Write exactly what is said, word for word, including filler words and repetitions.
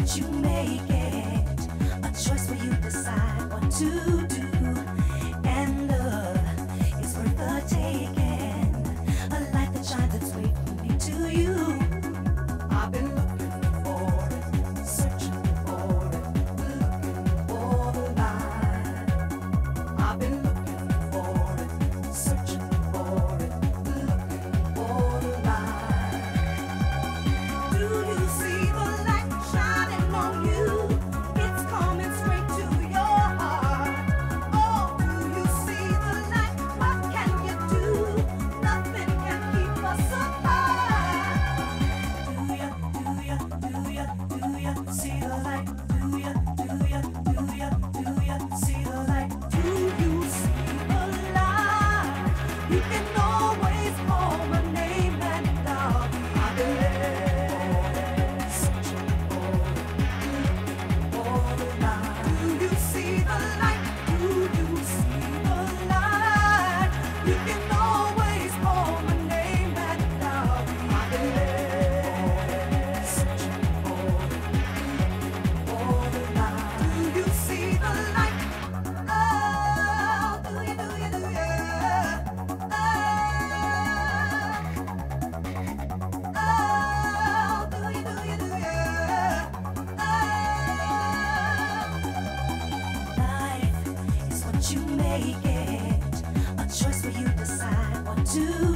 what you make it. A choice where you decide what to do. And love is worth the taking. A light that shines its way from me to you. I've been looking for it, searching for it, looking for the light. I've been looking for it, searching for it, looking for the light. Do you see the light shining on you? It's coming straight to your heart. Oh, do you see the light? What can you do? Nothing can keep us apart. Do ya, do ya, do ya, do ya see the light? Do ya, do ya, do ya, do ya see the light? Do you see the light? You can always call my name and I'll be there, searching for it, looking for the light. Do you see the light? Do you see the light? You can always call my name and I'll be there, searching for it, looking for the light. Do you see the light? Oh, do you, do you, do you? Oh, do you, do you, do you? Oh. Life is what you make it. A choice where you decide what to